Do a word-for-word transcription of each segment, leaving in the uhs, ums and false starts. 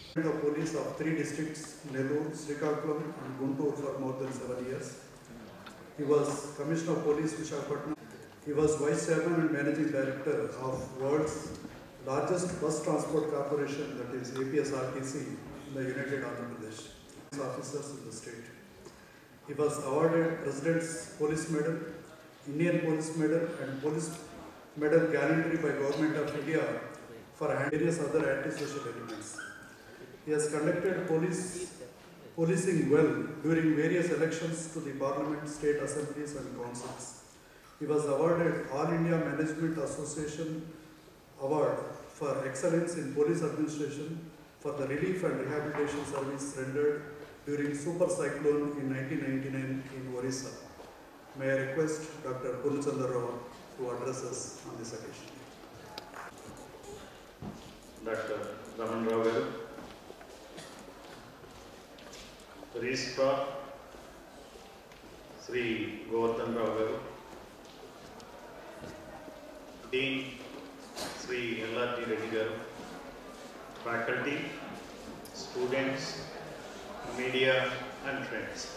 The police of three districts, Nellore, Srikakulam and Guntur for more than seven years. He was Commissioner of Police, Visakhapatnam. He was Vice Chairman and Managing Director of world's largest bus transport corporation, that is A P S R T C, in the United Andhra Pradesh. Officers in the state. He was awarded President's Police Medal, Indian Police Medal and Police Medal Gallantry by Government of India for various other anti-social elements. He has conducted police policing well during various elections to the Parliament, State Assemblies and Councils. He was awarded All India Management Association Award for Excellence in Police Administration for the relief and rehabilitation service rendered during super cyclone in nineteen ninety-nine in Orissa. May I request Doctor Purnachandra Rao to address us on this occasion. Doctor Raman Rao garu, Registrar Sri Govardhan Rao garu, Dean Sri L R T Reddy garu, faculty, students, media and friends.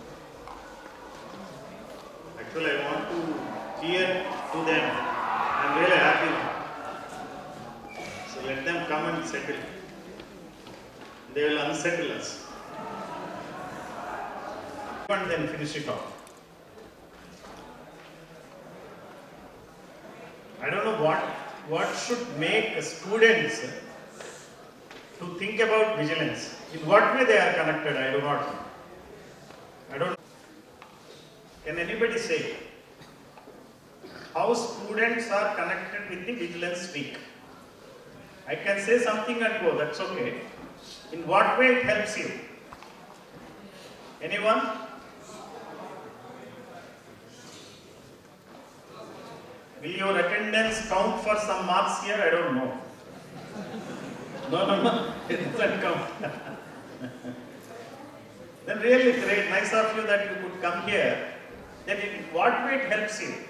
Actually, I want to cheer to them. I am really happy now. So let them come and settle. They will unsettle us. And then finish it off. I don't know what, what should make students to think about vigilance. In what way they are connected, I do not know. I don't know. Can anybody say how students are connected with the vigilance week? I can say something and go, that's okay. In what way it helps you? Anyone? Will your attendance count for some marks here? I don't know. No, no, no, it doesn't count. Then really great, nice of you that you could come here. Then in what way it helps you?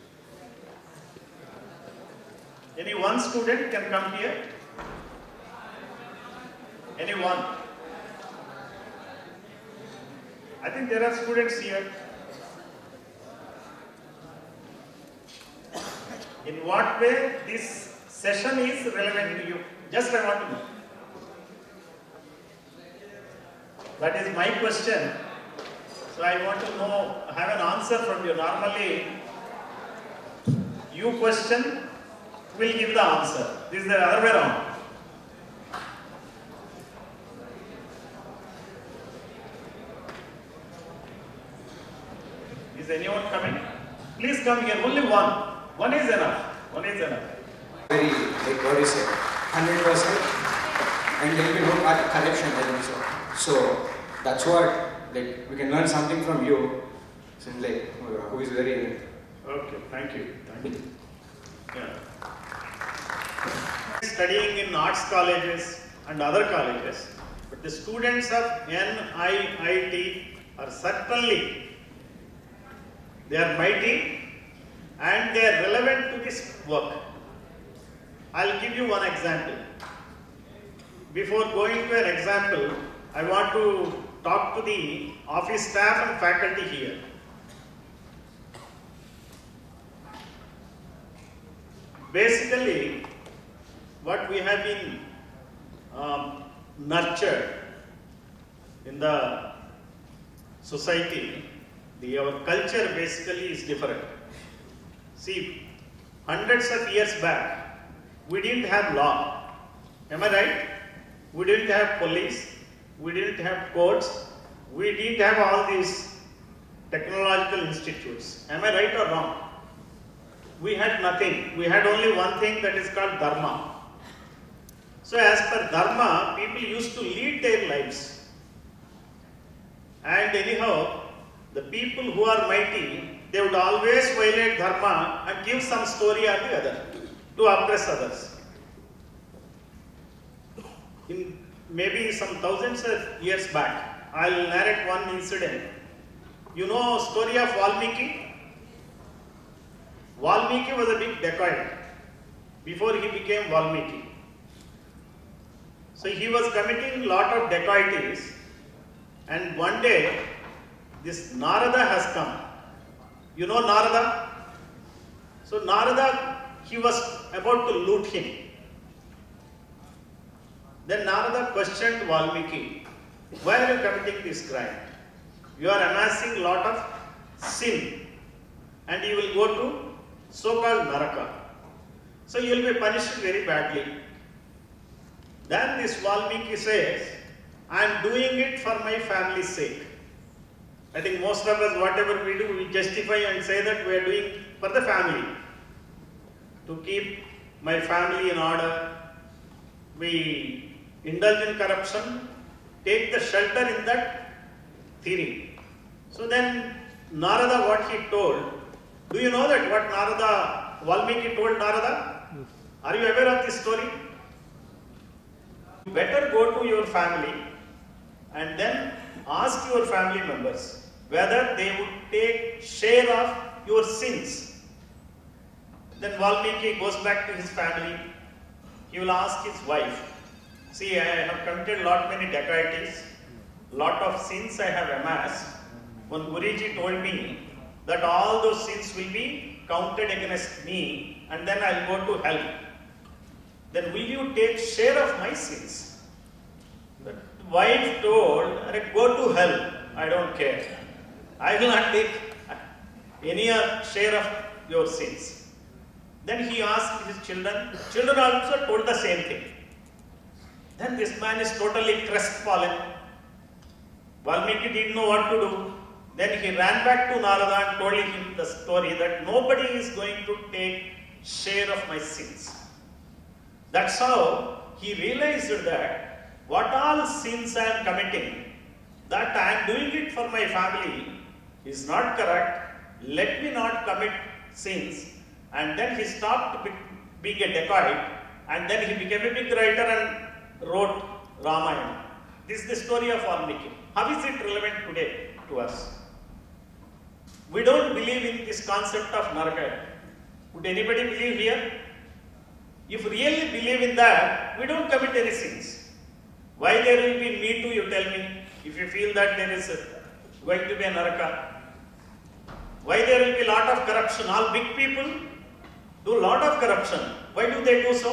Any one student can come here? Any one? I think there are students here. In what way this session is relevant to you? Just I want to know. That is my question. So I want to know, have an answer from you. Normally, you question, will give the answer. This is the other way around. Is anyone coming? Please come here. Only one. One is enough. One is enough. Very, like what is it? one hundred percent. And there will be no correction there also. So that's what, like, we can learn something from you. So, like, who is very. Okay, thank you. Thank you. Yeah. Studying in arts colleges and other colleges, but the students of N I I T are certainly, they are mighty and they are relevant to this work. I'll give you one example. Before going to an example, I want to talk to the office staff and faculty here. Basically, what we have been um, nurtured in the society, the, our culture basically is different. See, hundreds of years back, we didn't have law. Am I right? We didn't have police. We didn't have courts. We didn't have all these technological institutes. Am I right or wrong? We had nothing. We had only one thing, that is called dharma. So as per dharma, people used to lead their lives. And anyhow, the people who are mighty, they would always violate dharma and give some story or the other to oppress others. In maybe some thousands of years back, I will narrate one incident. You know story of Valmiki? Valmiki was a big dacoit before he became Valmiki. So he was committing lot of dacoities, and one day this Narada has come. You know Narada? So Narada, he was about to loot him. Then Narada questioned Valmiki, why are you committing this crime? You are amassing a lot of sin and you will go to so-called Naraka. So you will be punished very badly. Then this Valmiki says, I am doing it for my family's sake. I think most of us, whatever we do, we justify and say that we are doing for the family. To keep my family in order, we indulge in corruption, take the shelter in that theory. So then Narada, what he told, do you know that what Narada, Valmiki told Narada? Are you aware of this story? You better go to your family and then ask your family members whether they would take share of your sins. Then Valmiki goes back to his family. He will ask his wife, see, I have committed lot many dacoities, lot of sins I have amassed. One Guruji told me that all those sins will be counted against me and then I will go to hell. Then will you take share of my sins? The wife told, go to hell, I don't care. I will not take any share of your sins. Then he asked his children, children also told the same thing. Then this man is totally crestfallen. Valmiki didn't know what to do. Then he ran back to Narada and told him the story that nobody is going to take share of my sins. That's how he realized that what all sins I am committing, that I am doing it for my family is not correct. Let me not commit sins. And then he stopped being a dacoit and then he became a big writer and wrote Ramayana. This is the story of Valmiki. How is it relevant today to us? We don't believe in this concept of Naraka. Would anybody believe here? If really believe in that, we don't commit any sins. Why there will be me too, you tell me, if you feel that there is going to be a Naraka. Why there will be a lot of corruption? All big people do a lot of corruption. Why do they do so?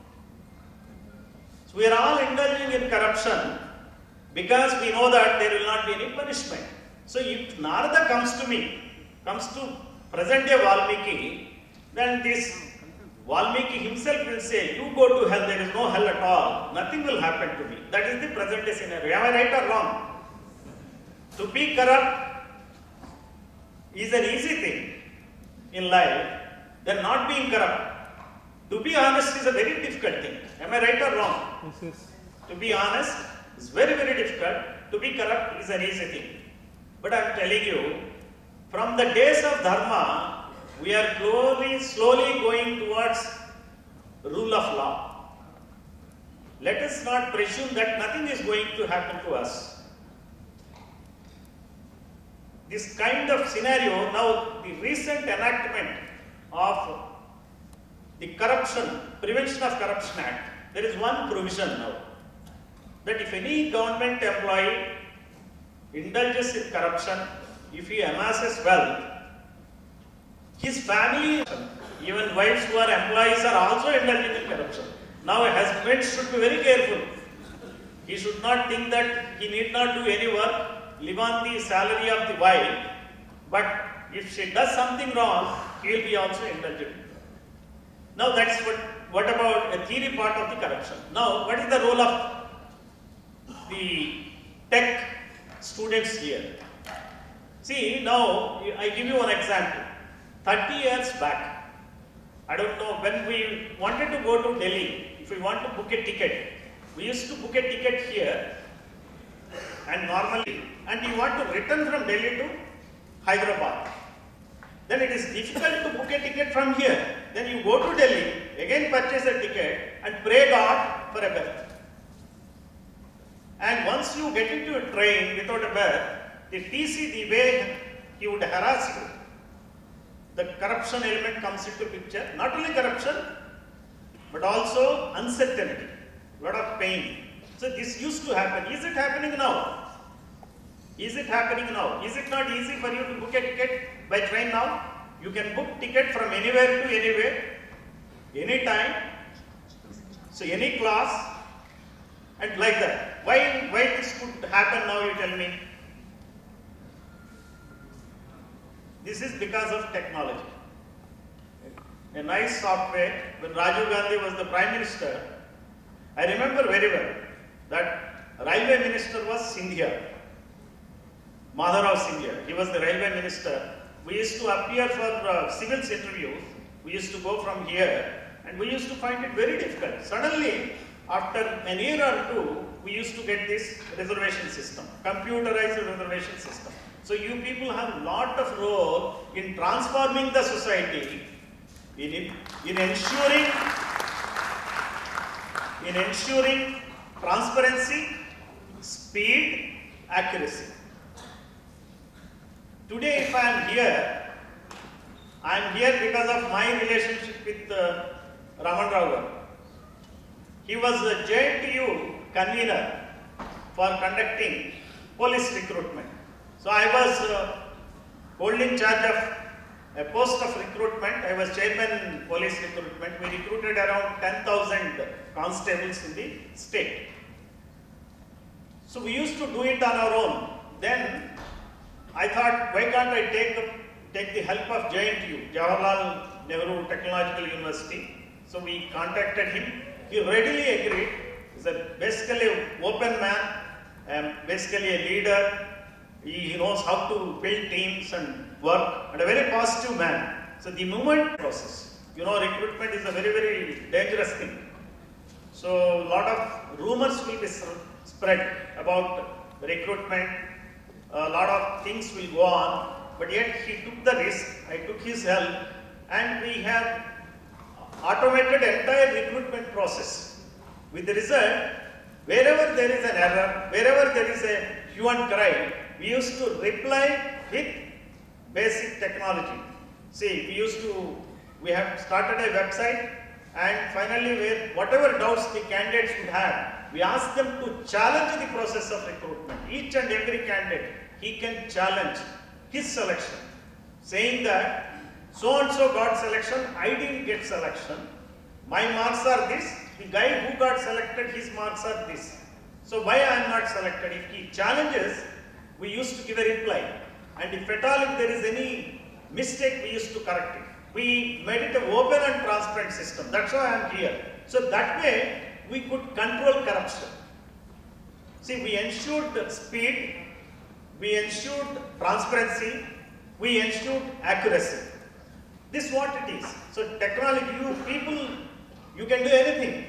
So we are all indulging in corruption because we know that there will not be any punishment. So if Narada comes to me, comes to present day Valmiki, then this Valmiki himself will say, you go to hell, there is no hell at all, nothing will happen to me. That is the present day scenario. Am I right or wrong? To be corrupt is an easy thing in life than not being corrupt. To be honest is a very difficult thing. Am I right or wrong? Yes, yes. To be honest is very, very difficult. To be corrupt is an easy thing. But I am telling you, from the days of Dharma, we are slowly, slowly going towards rule of law. Let us not presume that nothing is going to happen to us. This kind of scenario, now the recent enactment of the Corruption, Prevention of Corruption Act, there is one provision now, that if any government employee indulges in corruption, if he amasses wealth, his family, even wives who are employees are also indulging in corruption. Now a husband should be very careful. He should not think that he need not do any work, live on the salary of the wife, but if she does something wrong, he will be also indulgent. Now that's what, what about a theory part of the corruption. Now what is the role of the tech students here? See, now I give you one example. thirty years back, I don't know, when we wanted to go to Delhi, if we want to book a ticket, we used to book a ticket here and normally, and you want to return from Delhi to Hyderabad. Then it is difficult to book a ticket from here. Then you go to Delhi, again purchase a ticket and pray God for a berth. And once you get into a train without a berth, the T C, the way he would harass you, the corruption element comes into picture. Not only corruption, but also uncertainty, lot of pain. So this used to happen. Is it happening now? Is it happening now? Is it not easy for you to book a ticket by train now? You can book ticket from anywhere to anywhere, anytime, so any class, and like that. Why, why this could happen now, you tell me? This is because of technology. A nice software. When Rajiv Gandhi was the Prime Minister, I remember very well that Railway Minister was Sindhia, Madhavrao Sindhia. He was the Railway Minister. We used to appear for uh, civils interviews. We used to go from here, and we used to find it very difficult. Suddenly, after an year or two, we used to get this reservation system, computerized reservation system. So you people have a lot of role in transforming the society, in, in ensuring, in ensuring transparency, speed, accuracy. Today, if I am here, I am here because of my relationship with uh, Raman Rao Garu. He was a J N T U convener for conducting police recruitment. So I was uh, holding charge of a post of recruitment. I was chairman police recruitment. We recruited around ten thousand constables in the state. So we used to do it on our own. Then I thought, why can't I take, take the help of J N T U, Jawaharlal Nehru Technological University. So we contacted him. He readily agreed. He's a basically an open man, um, basically a leader. He, he knows how to build teams and work, and a very positive man. So the movement process, you know, recruitment is a very, very dangerous thing. So a lot of rumors will be spread about recruitment. A lot of things will go on, but yet he took the risk. I took his help, and we have automated entire recruitment process. With the result, wherever there is an error, wherever there is a hue and cry, we used to reply with basic technology. See, we used to, we have started a website, and finally, where whatever doubts the candidates would have, we ask them to challenge the process of recruitment. Each and every candidate, he can challenge his selection, saying that so and so got selection, I didn't get selection. My marks are this, the guy who got selected, his marks are this. So why I am not selected? If he challenges, we used to give a reply. And if at all, if there is any mistake, we used to correct it. We made it an open and transparent system. That's why I am here. So that way, we could control corruption. See, we ensured speed, we ensured transparency, we ensured accuracy. This is what it is. So technology, you people, you can do anything.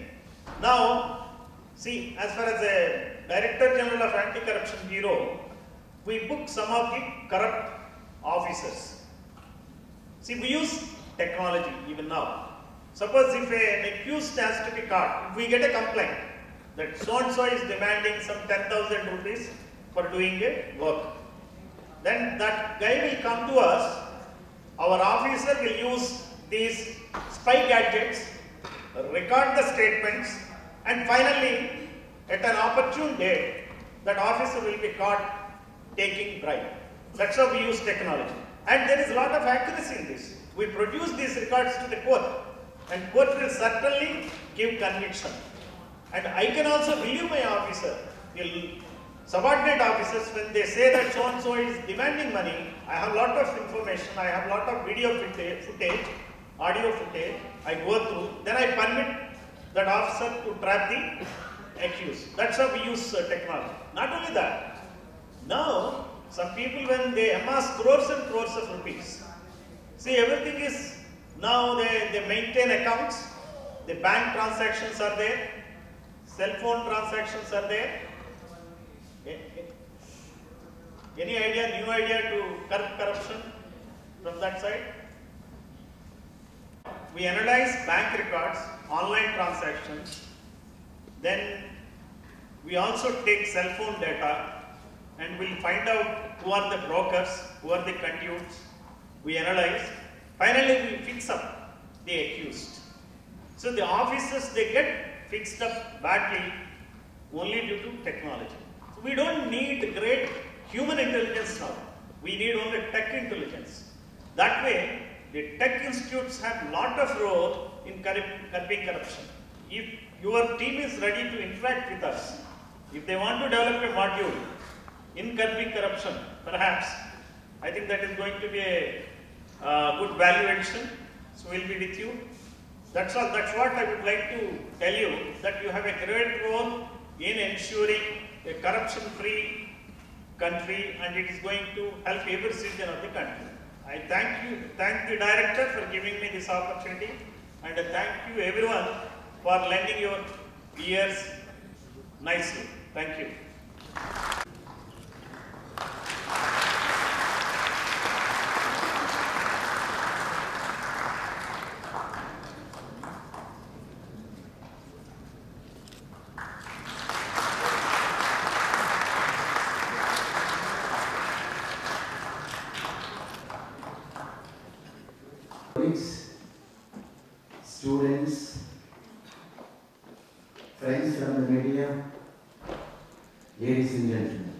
Now, see, as far as the Director General of Anti-Corruption Bureau, we book some of the corrupt officers. See, we use technology even now. Suppose if an accused has to be caught, if we get a complaint that so-and-so is demanding some ten thousand rupees for doing a work, then that guy will come to us. Our officer will use these spy gadgets, record the statements, and finally, at an opportune date, that officer will be caught taking bribe. That's how we use technology. And there is a lot of accuracy in this. We produce these records to the court, and court will certainly give conviction. And I can also believe my officer, the subordinate officers, when they say that so-and-so is demanding money, I have a lot of information, I have a lot of video footage, audio footage, I go through, then I permit that officer to trap the accused. That's how we use uh, technology. Not only that, now some people, when they amass crores and crores of rupees, see, everything is, now they, they maintain accounts, the bank transactions are there, cell phone transactions are there. Any idea, new idea to curb corruption from that side? We analyze bank records, online transactions, then we also take cell phone data, and we'll find out who are the brokers, who are the conduits. We analyze. Finally, we fix up the accused. So the officers, they get fixed up badly, only due to technology. So we don't need great human intelligence now. We need only tech intelligence. That way, the tech institutes have a lot of role in curbing corruption. If your team is ready to interact with us, if they want to develop a module in curbing corruption, perhaps, I think that is going to be a uh, good value addition. So we'll be with you. That's all. That's what I would like to tell you, that you have a great role in ensuring a corruption-free country, and it is going to help every citizen of the country. I thank you, thank the director for giving me this opportunity, and I thank you everyone for lending your ears nicely. Thank you. Colleagues, students, friends from the media, ladies and gentlemen.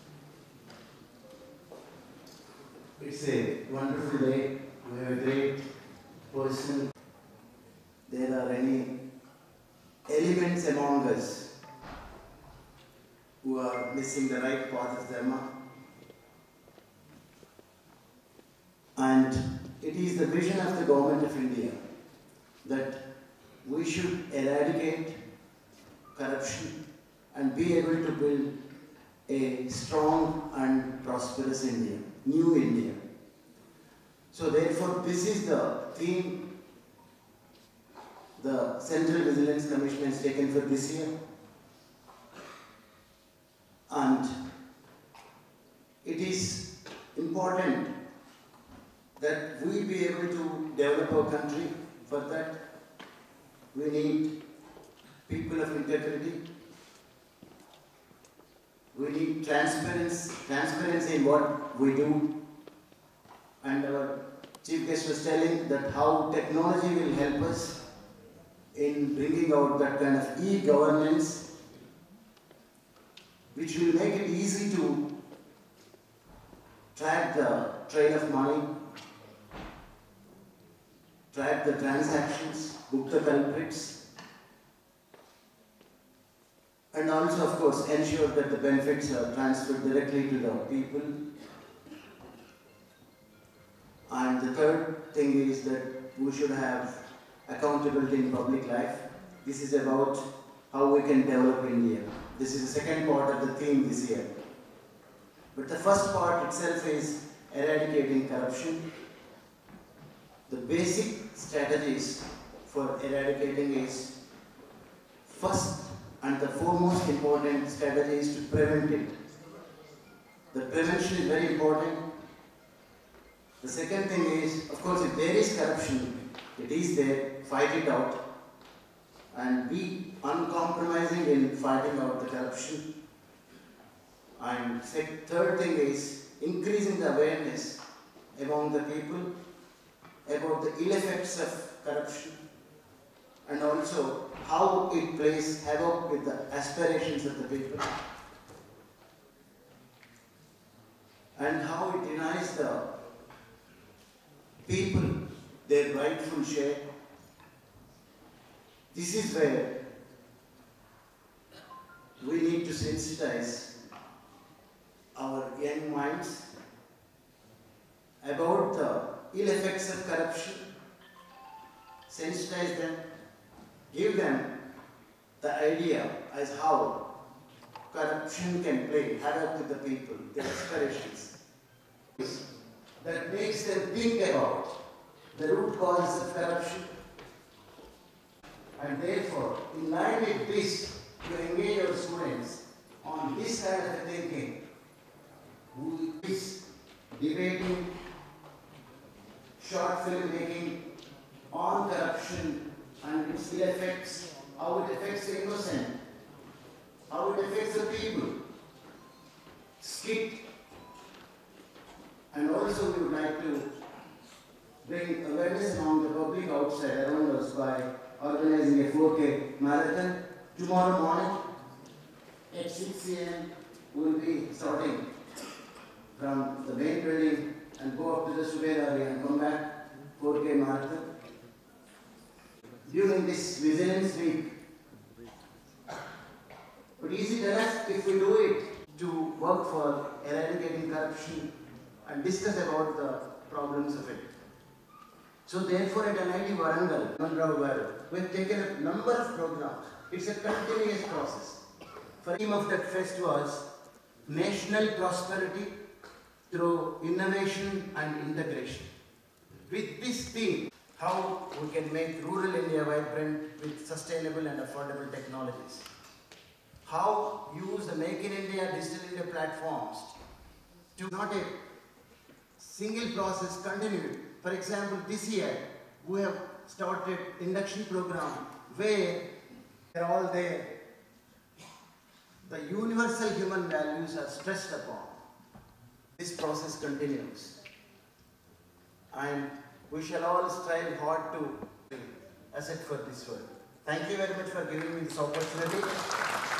It's a wonderful day. We have a great person. There are any elements among us who are missing the right path of Dharma. And it is the vision of the Government of India that we should eradicate corruption and be able to build a strong and prosperous India, new India. So therefore, this is the theme the Central Vigilance Commission has taken for this year. And it is important that we be able to develop our country. For that, we need people of integrity. We need transparency, transparency in what we do. And our chief guest was telling that how technology will help us in bringing out that kind of e-governance, which will make it easy to track the trail of money, track the transactions, book the culprits, and also, of course, ensure that the benefits are transferred directly to the people. And the third thing is that we should have accountability in public life. This is about how we can develop India. This is the second part of the theme this year. But the first part itself is eradicating corruption. The basic strategies for eradicating is, first and the foremost important strategy is to prevent it. The prevention is very important. The second thing is, of course, if there is corruption, it is there, fight it out and be uncompromising in fighting out the corruption. And third thing is increasing the awareness among the people about the ill effects of corruption and also how it plays havoc with the aspirations of the people and how it denies the people their rightful share. This is where we need to sensitize our young minds about the ill effects of corruption, sensitize them, give them the idea as how corruption can play havoc with the people, their aspirations. That makes them think about the root causes of corruption. And therefore, in line with this, to engage our students on this kind of thinking, who is debating, short film making on corruption and its ill effects, how it affects the innocent, how it affects the people, skit. And also we would like to bring awareness among the public outside around us by organizing a four K marathon tomorrow morning At six A M we will be starting from the main building and go up to the Subair area and come back four K marathon. During this Vigilance Week, but is it enough if we do it to work for eradicating corruption and discuss about the problems of it? So therefore at N I T Warangal, we have taken a number of programs. It's a continuous process. The theme of that fest was national prosperity through innovation and integration. With this theme, how we can make rural India vibrant with sustainable and affordable technologies. How use the Make in India, Digital India platforms to not a single process continue. For example, this year we have started induction program where they're all there. The universal human values are stressed upon. This process continues. And we shall all strive hard to asset for this world. Thank you very much for giving me this opportunity.